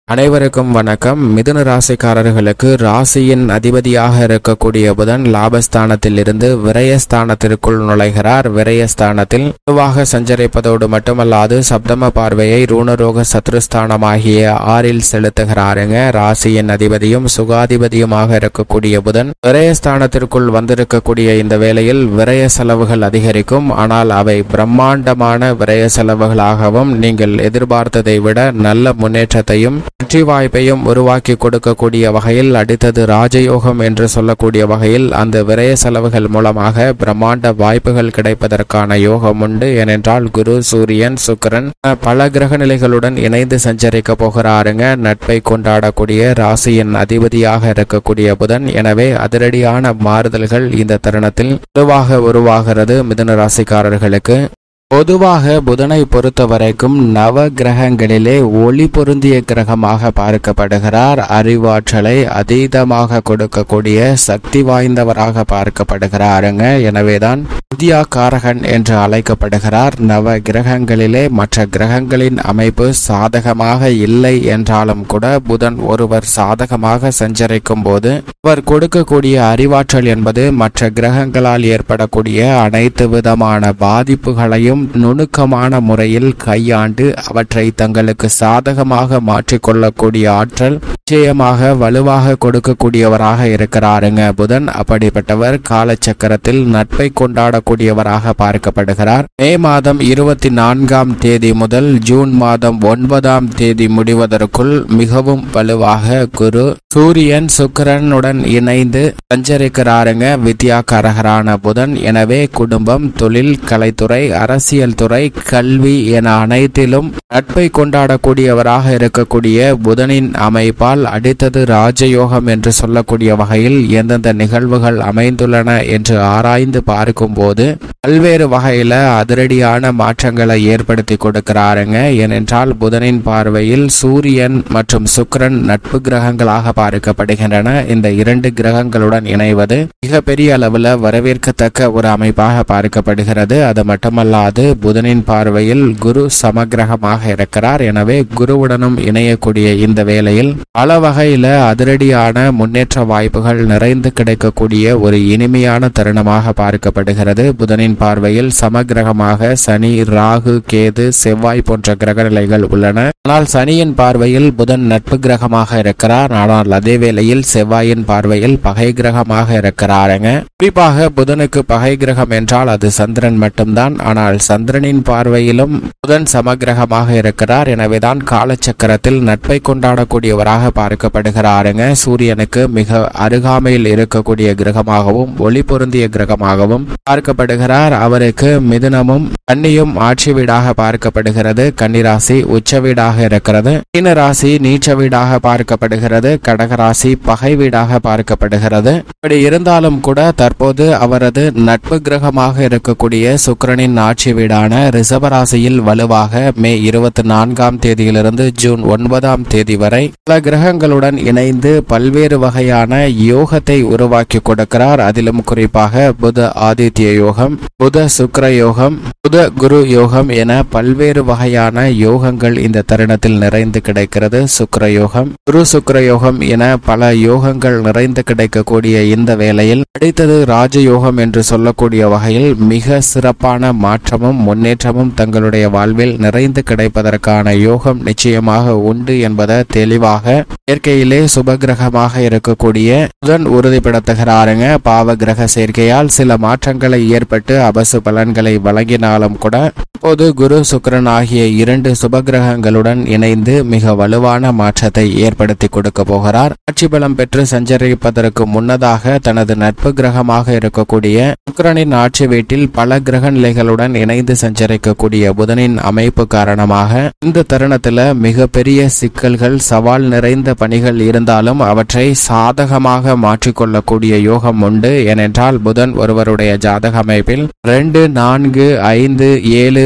அனைவருக்கும் வணக்கம். மிதுன ராசிக்காரர்களுக்கு ராசியின் அதிபதியாக இருக்கக்கூடிய புதன் லாபஸ்தானத்தில் இருந்து விரயஸ்தானத்திற்குள் நுழைகிறார். விரயஸ்தானத்தில் பொதுவாக சஞ்சரிப்பதோடு மட்டுமல்லாது சப்தம பார்வையை ரூணரோக சத்ருஸ்தானமாகிய 6 செலுத்துகிறாருங்க. ராசியின் அதிபதியும் சுகாதிபதியுமாக இருக்கக்கூடிய புதன் விரயஸ்தானத்திற்குள் வந்திருக்கக்கூடிய இந்த வேளையில் விரய செலவுகள் அதிகரிக்கும். ஆனால் அவை பிரம்மாண்டமான விரய செலவுகளாகவும் நீங்கள் எதிர்பார்த்ததை விட நல்ல முன்னேற்றத்தையும் வெற்றி வாய்ப்பையும் உருவாக்கி கொடுக்கக்கூடிய வகையில், அடுத்தது ராஜயோகம் என்று சொல்லக்கூடிய வகையில் அந்த விரய செலவுகள் மூலமாக பிரம்மாண்ட வாய்ப்புகள் கிடைப்பதற்கான யோகம் உண்டு. ஏனென்றால் குரு, சூரியன், சுக்கிரன் பல கிரக நிலைகளுடன் இணைந்து சஞ்சரிக்க போகிறாருங்க. நட்பை கொண்டாடக்கூடிய ராசியின் அதிபதியாக இருக்கக்கூடிய புதன். எனவே அதிரடியான மாறுதல்கள் இந்த தருணத்தில் பொதுவாக உருவாகிறது மிதுன ராசிக்காரர்களுக்கு. பொதுவாக புதனை பொறுத்த வரைக்கும் நவ கிரகங்களிலே ஒளி பொருந்திய கிரகமாக பார்க்கப்படுகிறார். அறிவாற்றலை அதீதமாக கொடுக்கக்கூடிய சக்தி வாய்ந்தவராக பார்க்கப்படுகிறாருங்க. எனவேதான் வித்யா காரகன் என்று அழைக்கப்படுகிறார். நவ கிரகங்களிலே மற்ற கிரகங்களின் அமைப்பு சாதகமாக இல்லை என்றாலும் கூட புதன் ஒருவர் சாதகமாக சஞ்சரிக்கும் போது அவர் கொடுக்கக்கூடிய அறிவாற்றல் என்பது மற்ற கிரகங்களால் ஏற்படக்கூடிய அனைத்து விதமான பாதிப்புகளையும் நுணுக்கமான முறையில் கையாண்டு அவற்றை தங்களுக்கு சாதகமாக மாற்றிக்கொள்ளக்கூடிய ஆற்றல் நிச்சயமாக வலுவாக கொடுக்கக்கூடியவராக இருக்கிறாருங்க புதன். அப்படிப்பட்டவர் காலச்சக்கரத்தில் நட்பை கொண்டாடக்கூடியவராக பார்க்கப்படுகிறார். மே மாதம் 24ஆம் தேதி முதல் ஜூன் மாதம் 9ஆம் தேதி முடிவதற்குள் மிகவும் வலுவாக குரு, சூரியன், சுக்கிரனுடன் இணைந்து சஞ்சரிக்கிறாருங்க வித்யாகாரகரான புதன். எனவே குடும்பம், தொழில், கலைத்துறை, அரசியல் துறை, கல்வி என அனைத்திலும் நட்பை கொண்டாடக்கூடியவராக இருக்கக்கூடிய புதனின் அமைப்பால் அடுத்தது ராஜயோகம் என்று சொல்லக்கூடிய வகையில் எந்தெந்த நிகழ்வுகள் அமைந்துள்ளன என்று ஆராய்ந்து பார்க்கும் போது பல்வேறு வகையில அதிரடியான மாற்றங்களை ஏற்படுத்தி கொடுக்கிறாருங்க. ஏனென்றால் புதனின் பார்வையில் சூரியன் மற்றும் சுக்கிரன் நட்பு கிரகங்களாக பார்க்கப்படுகின்றன. இந்த 2 கிரகங்களுடன் இணைவது மிகப்பெரிய அளவில் வரவேற்கத்தக்க ஒரு அமைப்பாக பார்க்கப்படுகிறது. அது மட்டுமல்லாது புதனின் பார்வையில் குரு சமகிரகமாக இருக்கிறார். எனவே குருவுடனும் இணையக்கூடிய இந்த வேளையில் பல வகையில அதிரடியான முன்னேற்ற வாய்ப்புகள் நிறைந்து கிடைக்கக்கூடிய ஒரு இனிமையான தருணமாக பார்க்கப்படுகிறது. புதனின் பார்வையில் சமகிரகமாக சனி, ராகு, கேது, செவ்வாய் போன்ற கிரக நிலைகள் உள்ளன. ஆனால் சனியின் பார்வையில் புதன் நட்பு கிரகமாக இருக்கிறார். ஆனால் அதே வேளையில் செவ்வாயின் பார்வையில் பகை கிரகமாக இருக்கிறாருங்க. குறிப்பாக புதனுக்கு பகை கிரகம் என்றால் அது சந்திரன் மட்டும்தான். ஆனால் சந்திரனின் பார்வையிலும் புதன் சமகிரகமாக இருக்கிறார். எனவேதான் காலச்சக்கரத்தில் நட்பை கொண்டாடக்கூடியவராக பார்க்கப்படுகிறாருங்க. சூரியனுக்கு மிக அருகாமையில் இருக்கக்கூடிய கிரகமாகவும் ஒளி பொருந்திய கிரகமாகவும் பார்க்கப்படுகிறார். அவருக்கு மிதுனமும் கன்னியும் ஆட்சி வீடாக பார்க்கப்படுகிறது. கன்னிராசி உச்ச வீடாக இருக்கிறது. மீன ராசி நீச்ச வீடாக பார்க்கப்படுகிறது. கடகராசி பகை வீடாக பார்க்கப்படுகிறது. இப்படி இருந்தாலும் கூட தற்போது அவரது நட்பு கிரகமாக இருக்கக்கூடிய சுக்கிரனின் ஆட்சி வீடான ரிஷபராசியில் வலுவாக மே 24ஆம் தேதியிலிருந்து ஜூன் 9ஆம் தேதி வரை பல கிரகங்களுடன் இணைந்து பல்வேறு வகையான யோகத்தை உருவாக்கி கொடுக்கிறார். அதிலும் குறிப்பாக புத ஆதித்ய யோகம், புத சுக்கிர யோகம், புத குரு யோகம் என பல்வேறு வகையான யோகங்கள் இந்த தருணத்தில் நிறைந்து கிடைக்கிறது. சுக்கிர யோகம், குரு சுக்கிர யோகம் என பல யோகங்கள் நிறைந்து கிடைக்கக்கூடிய இந்த வேளையில் அடுத்தது ராஜயோகம் என்று சொல்லக்கூடிய வகையில் மிக சிறப்பான மாற்றமும் முன்னேற்றமும் தங்களுடைய வாழ்வில் நிறைந்து கிடைப்பதற்கான யோகம் நிச்சயமாக உண்டு என்பதை தெளிவாக இயற்கையிலே சுபகிரகமாக இருக்கக்கூடிய புதன் உறுதிப்படுத்துகிறாருங்க. பாவ கிரக சேர்க்கையால் சில மாற்றங்களை ஏற்பட்டு அபசு பலன்களை வழங்கினாலும் கூட இப்போது குரு, சுக்கிரன் ஆகிய 2 சுபகிரகங்களுடன் இணைந்து மிக வலுவான மாற்றத்தை ஏற்படுத்தி கொடுக்க போகிறார். ஆட்சி பலம் பெற்று சஞ்சரிப்பதற்கு முன்னதாக தனது நட்பு கிரகமாக இருக்கக்கூடிய சுக்கிரனின் ஆட்சி வீட்டில் பல கிரக நிலைகளுடன் இணைந்து சஞ்சரிக்கக்கூடிய புதனின் அமைப்பு காரணமாக இந்த தருணத்துல மிகப்பெரிய சிக்கல்கள், சவால் நிறைந்த பணிகள் இருந்தாலும் அவற்றை சாதகமாக மாற்றிக்கொள்ளக்கூடிய யோகம் உண்டு. ஏனென்றால் புதன் ஒருவருடைய ஜாதக அமைப்பில் 2, 4, 5, 7,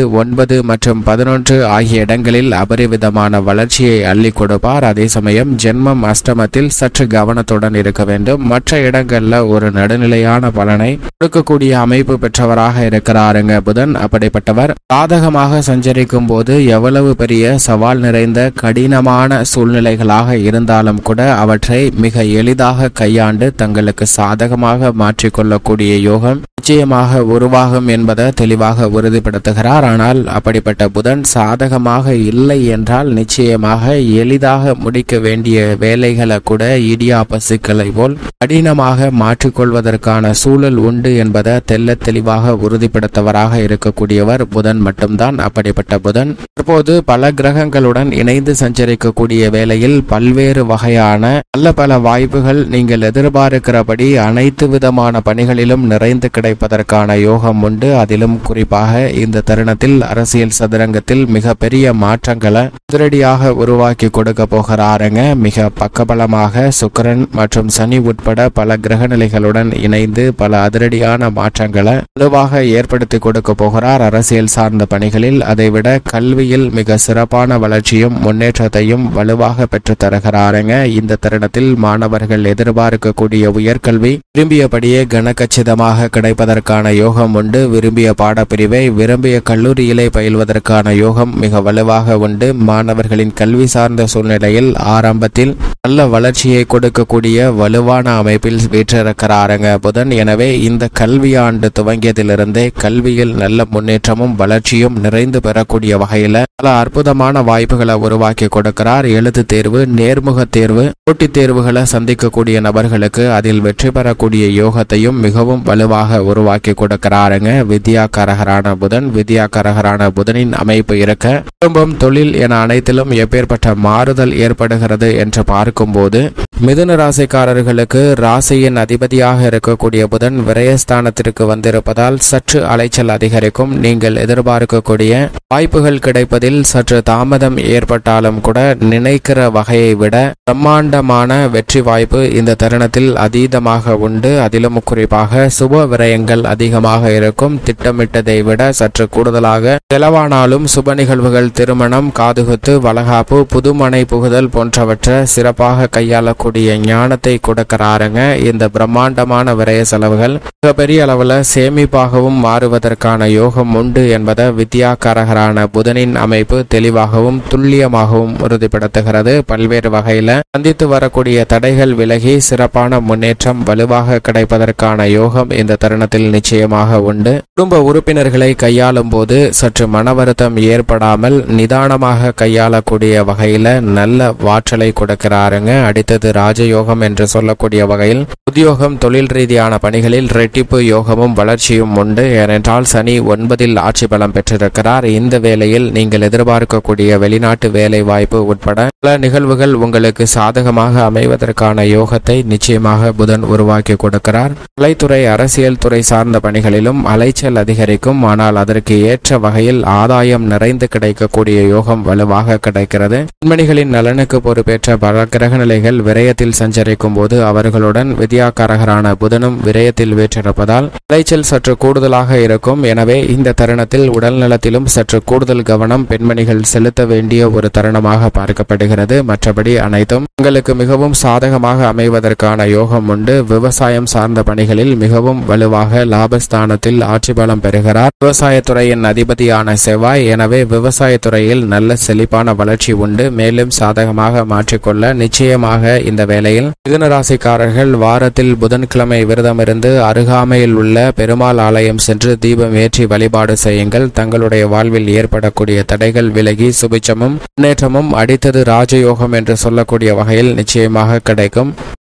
9 மற்றும் 11 ஆகிய இடங்களில் அபரிவிதமான வளர்ச்சியை அள்ளி கொடுப்பார். அதே சமயம் ஜென்மம் அஷ்டமத்தில் சற்று கவனத்துடன் இருக்க வேண்டும். மற்ற இடங்கள்ல ஒரு நடுநிலையான பலனை கொடுக்கக்கூடிய அமைப்பு பெற்றவராக இருக்கிறாருங்க புதன். அப்படிப்பட்டவர் சாதகமாக சஞ்சரிக்கும் போது எவ்வளவு பெரிய சவால் நிறைந்த கடினமான சூழ்நிலைகளாக இருந்தாலும் கூட அவற்றை மிக எளிதாக கையாண்டு தங்களுக்கு சாதகமாக மாற்றிக்கொள்ளக்கூடிய யோகம் நிச்சயமாக உருவாகும் என்பதை தெளிவாக உறுதிப்படுத்துகிறார். ஆனால் அப்படிப்பட்ட புதன் சாதகமாக இல்லை என்றால் நிச்சயமாக எளிதாக முடிக்க வேண்டிய வேலைகளை கூட இடியாப்ப சிக்கலை போல் கடினமாக மாற்றிக்கொள்வதற்கான சூழல் உண்டு என்பதை தெல்ல தெளிவாக உறுதிப்படுத்தவராக இருக்கக்கூடியவர் புதன் மட்டும்தான். அப்படிப்பட்ட புதன் தற்போது பல கிரகங்களுடன் இணைந்து சஞ்சரிக்கக்கூடிய வேளையில் பல்வேறு வகையான நல்ல பல வாய்ப்புகள் நீங்கள் எதிர்பார்க்கிறபடி அனைத்து விதமான பணிகளிலும் நிறைந்து கிடைப்பதற்கான யோகம் உண்டு. அதிலும் குறிப்பாக இந்த தருணத்தில் அரசியல் சதுரங்கத்தில் மிக பெரிய மாற்றங்களை அதிரடியாக உருவாக்கி கொடுக்க போகிறாருங்க. மிக பக்கபலமாக சுக்கிரன் மற்றும் சனி உட்பட பல கிரக நிலைகளுடன் இணைந்து பல அதிரடியான மாற்றங்களை வலுவாக ஏற்படுத்தி கொடுக்க போகிறார் அரசியல் சார்ந்த பணிகளில். அதைவிட கல்வியில் மிக சிறப்பான வளர்ச்சியும் முன்னேற்றத்தையும் வலுவாக பெற்று தருகிறாருங்க. இந்த தருணத்தில் மாணவர்கள் எதிர்பார்க்கக்கூடிய உயர்கல்வி விரும்பியபடியே கனகச்சிதமாக கிடைப்பதற்கான யோகம் உண்டு. விரும்பிய பாடப்பிரிவை விரும்பிய கல்லூரியிலே பயில்வதற்கான யோகம் மிக வலுவாக உண்டு. மாணவர்களின் கல்வி சார்ந்த சூழ்நிலையில் ஆரம்பத்தில் நல்ல வளர்ச்சியை கொடுக்கக்கூடிய வலுவான அமைப்பில் வீற்றிருக்கிறாருங்க புதன். எனவே இந்த கல்வியாண்டு துவங்கியதிலிருந்தே கல்வியில் நல்ல முன்னேற்றமும் வளர்ச்சியும் நிறைந்து பெறக்கூடிய வகையில பல அற்புதமான வாய்ப்புகளை உருவாக்கி கொடுக்கிறார். எழுத்து தேர்வு, நேர்முக தேர்வு, போட்டித் தேர்வுகளை சந்திக்கக்கூடிய நபர்களுக்கு அதில் வெற்றி பெறக்கூடிய யோகத்தையும் மிகவும் வலுவாக உருவாக்கி கொடுக்கிறாருங்க வித்யாகாரகரான புதன். வித்யாகாரகரான புதனின் அமைப்பு இருக்க குடும்பம், தொழில் என அனைத்திலும் எப்பேற்பட்ட மாறுதல் ஏற்படுகிறது என்று பார்க்கும்போது மிதுன ராசிக்காரர்களுக்கு ராசியின் அதிபதியாக இருக்கக்கூடிய புதன் விரயஸ்தானத்திற்கு வந்திருப்பதால் சற்று அலைச்சல் அதிகரிக்கும். நீங்கள் எதிர்பார்க்கக்கூடிய வாய்ப்புகள் கிடைப்பதில் சற்று தாமதம் ஏற்பட்டாலும் கூட நினைக்கிற வகையை விட பிரம்மாண்டமான வெற்றி வாய்ப்பு இந்த தருணத்தில் அதீதமாக உண்டு. அதிலும் குறிப்பாக சுப விரயங்கள் அதிகமாக இருக்கும். திட்டமிட்டதை விட சற்று கூடுதலாக செலவானாலும் சுப நிகழ்வுகள், திருமணம், காதுகுத்து, வளகாப்பு, புதுமனை புகுதல் போன்றவற்றை சிறப்பாக கையாளக்கூடிய ஞானத்தை கொடுக்கிறாருங்க. இந்த பிரம்மாண்டமான விரய செலவுகள் மிகப்பெரிய அளவுல சேமிப்பாகவும் மாறுவதற்கான யோகம் உண்டு என்பதை வித்யாகாரகரான புதனின் அமைப்பு தெளிவாகவும் துல்லியமாகவும் உறுதிப்படுத்துகிறது. பல்வேறு வகையில சந்தித்து வரக்கூடிய தடைகள் விலகி சிறப்பான முன்னேற்றம் வலுவாக கிடைப்பதற்கான யோகம் இந்த தருணத்தில் நிச்சயமாக உண்டு. குடும்ப உறுப்பினர்களை கையாளும் போது சற்று மன வருத்தம் ஏற்படாமல் நிதானமாக கையாளக்கூடிய வகையில நல்ல வாற்றலை கொடுக்கிறாருங்க. அடுத்தது ராஜயோகம் என்று சொல்லக்கூடிய வகையில் உத்தியோகம், தொழில் ரீதியான பணிகளில் ரெட்டிப்பு யோகமும் வளர்ச்சியும் உண்டு. ஏனென்றால் சனி 9 ஆட்சி பலம் பெற்றிருக்கிறார். இந்த வேளையில் நீங்கள் எதிர்பார்க்கக்கூடிய வெளிநாட்டு வேலை வாய்ப்பு உட்பட பல நிகழ்வுகள் உங்களுக்கு சாதகமாக அமைவதற்கான யோகத்தை நிச்சயமாக புதன் உருவாக்கி கொடுக்கிறார். கலைத்துறை, அரசியல் துறை சார்ந்த பணிகளிலும் அலைச்சல் அதிகரிக்கும். ஆனால் அதற்கு ஏற்ற வகையில் ஆதாயம் நிறைந்து கிடைக்கக்கூடிய யோகம் வலுவாக கிடைக்கிறது. பெண்மணிகளின் நலனுக்கு பொறுப்பேற்ற பல கிரக நிலைகள் விரயத்தில் சஞ்சரிக்கும் போது அவர்களுடன் வித்யாகாரகரான புதனும் விரயத்தில் வீற்றிருப்பதால் அலைச்சல் சற்று கூடுதலாக இருக்கும். எனவே இந்த தருணத்தில் உடல் நலத்திலும் சற்று கூடுதல் கவனம் பெண்மணிகள் செலுத்த வேண்டிய ஒரு தருணமாக பார்க்கப்படுகிறது. மற்றபடி அனைத்தும் உங்களுக்கு மிகவும் சாதகமாக அமைவதற்கான யோகம் உண்டு. விவசாயம் சார்ந்த பணிகளில் மிகவும் வலுவாக லாபஸ்தானத்தில் ஆட்சி பலம் பெறுகிறார் விவசாயத்துறையின் அதிபதியான செவ்வாய். எனவே விவசாயத்துறையில் நல்ல செழிப்பான வளர்ச்சி உண்டு. மேலும் சாதகமாக மாற்றிக்கொள்ள நிச்சயமாக இந்த வேளையில் மிதுன ராசிக்காரர்கள் வாரத்தில் புதன்கிழமை விரதம் இருந்து அருகாமையில் உள்ள பெருமாள் ஆலயம் சென்று தீபம் ஏற்றி வழிபாடு செய்யுங்கள். தங்களுடைய வாழ்வில் ஏற்படக்கூடிய தடைகள் விலகி சுபிச்சமும் முன்னேற்றமும் அடுத்தது ராஜயோகம் என்று சொல்லக்கூடிய வகையில் நிச்சயமாக கிடைக்கும்.